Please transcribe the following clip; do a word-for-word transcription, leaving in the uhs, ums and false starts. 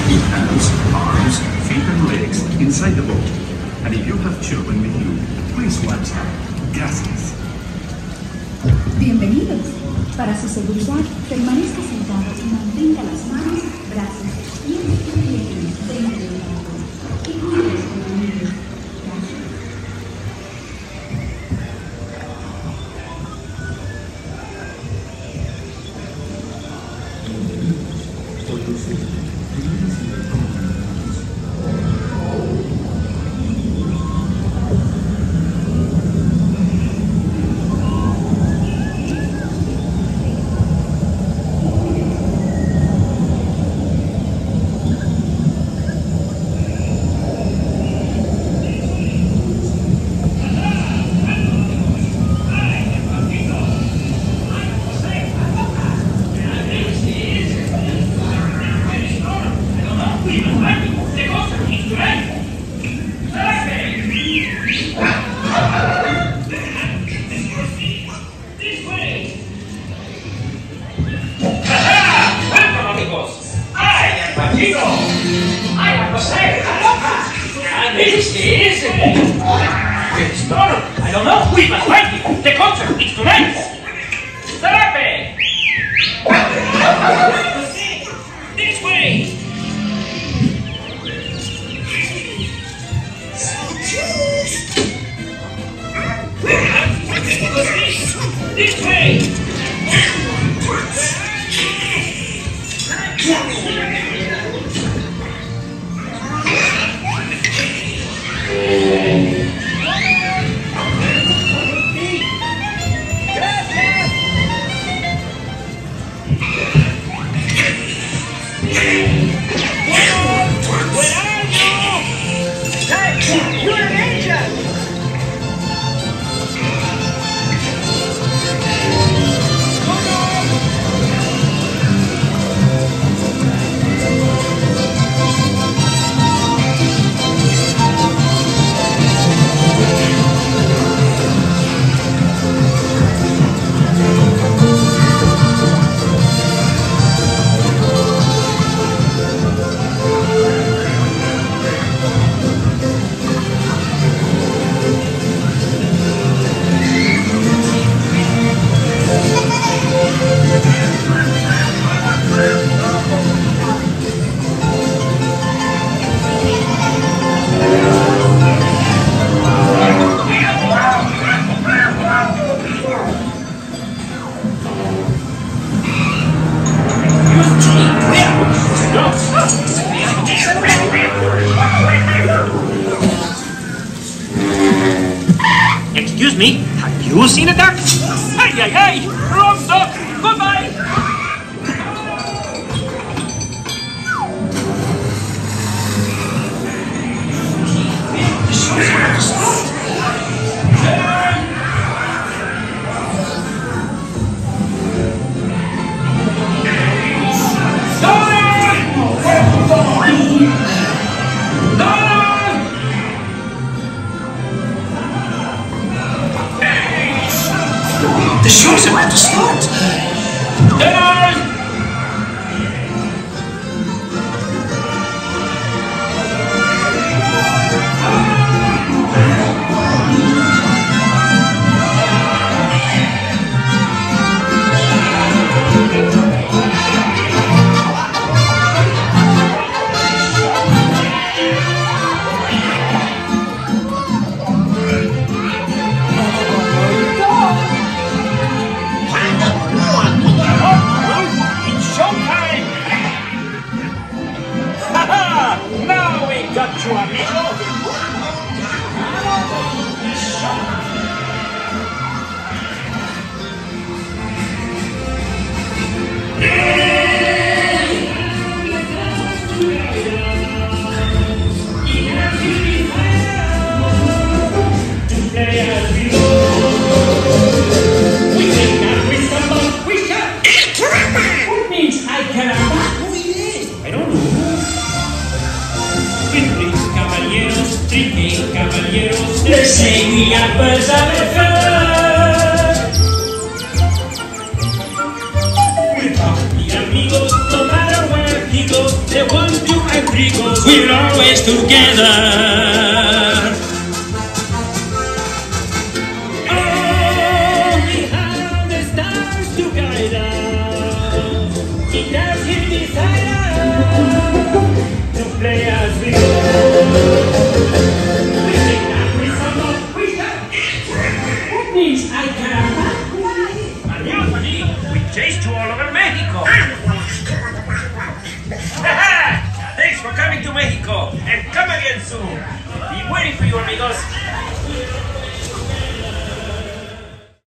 in hands, arms, feet and legs inside the boat. And if you have children with you, please watch out. Gracias. Bienvenidos. Para su seguridad, permanezca sentado y mantenga las manos, brazos, pies y piernas dentro del auto. Y cuídese con el niño. Gracias. I am Jose Carioca, and this is... It's not, I don't know, we must find it. The concert is tonight. Sarape! This way! This way! Excuse me, have you seen a duck? Ay, ay, ay! Wrong duck! Goodbye! The show's about to start! Dinner! Got you, amigo! What means I cannot? Who is? I don't know. Three Caballeros, Three Caballeros, they say we are birds of a feather. We're happy amigos, no matter where he goes, they want you three goes, we're always together. Oh, we have the stars to guide us. It does him desire to play as we go. We sing and we song, we shout. That means I caramba. Adios, Pani. We chased you all over Mexico. Thanks for coming to Mexico, and come again soon. Be waiting for you, amigos.